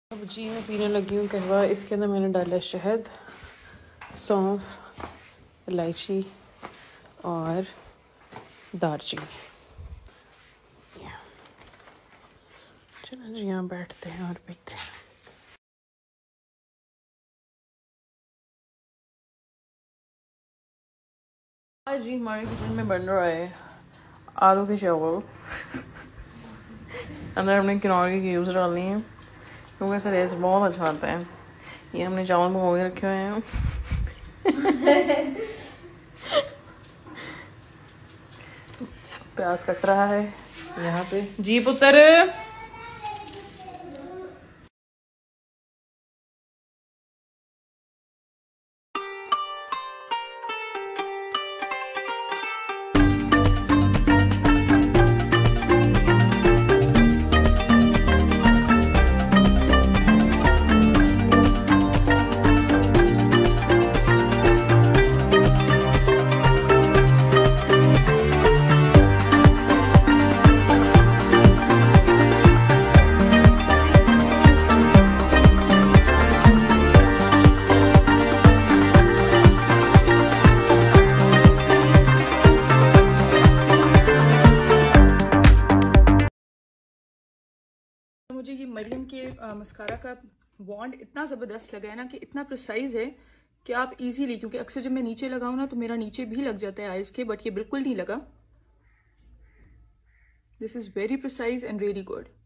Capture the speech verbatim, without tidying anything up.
अब जी मैं पीने लगी हूँ कहवा। इसके अंदर मैंने डाला शहद, सौंफ, इलायची और दालचीनी। चलो जी यहाँ बैठते हैं और पीते हैं। आज जी हमारे किचन में बन रहा है आलू के चावल। अंदर हमने किनौर की यूज़ डालनी है क्योंकि इससे टेस्ट बहुत अच्छा आता है। ये हमने चावल भिगो के रखे हुए हैं। प्याज कट रहा है यहाँ पे। जी पुत्र मुझे ये मरियम के मस्कारा का वॉन्ड इतना ज़बरदस्त लगा है ना कि इतना प्रिसाइज है कि आप इजीली, क्योंकि अक्सर जब मैं नीचे लगाऊं ना तो मेरा नीचे भी लग जाता है आइज के, बट ये बिल्कुल नहीं लगा। This is very precise and really good.